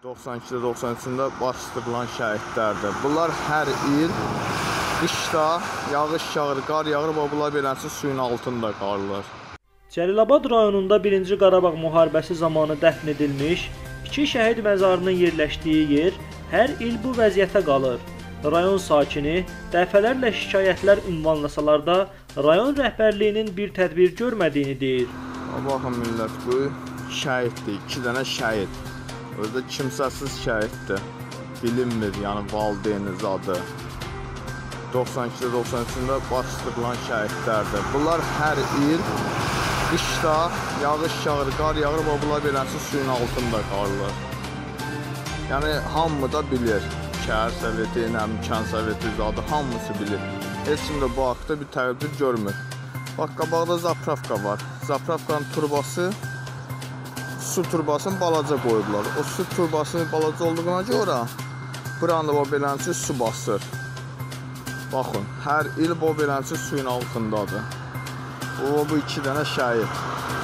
92-93-də bastırılan şəhidlərdir. Bunlar hər il qışda yağış yağır, qar yağır və bunlar beləncə suyun altında qalırlar. Cəlilabad rayonunda 1-ci Qarabağ müharibəsi zamanı dəfn edilmiş 2 şəhid məzarının yerləşdiyi yer hər il bu vəziyyətə qalır. Rayon sakini dəfələrlə şikayətlər ünvanlasalar da rayon rəhbərliyinin bir tədbir görmədiyini deyir. Baxın millət, bu şəhiddir, 2 dənə şəhid. Özdə kimsəsiz şəhiddir, bilinmir, yəni valideyni zadı. 92-93-də bastırılan şəhidlərdir. Bunlar hər il qışda yağış yağır, qar yağır və bunlar beləncə suyun altında qalırlar. Yəni hamı da bilir, şəhər soveti, kənd soveti zadı hamısı bilir. Heç kim də bu haqda bir tədbir görmür. Bax, qabaqda zapravka var. Zapravkanın turbası, su turbasını balaca qoyublar. O su turbası balaca olduğuna görə buranı o beləncə su basır. Baxın, hər il bu beləncə suyun altındadır. Bu 2 dənə şəhid.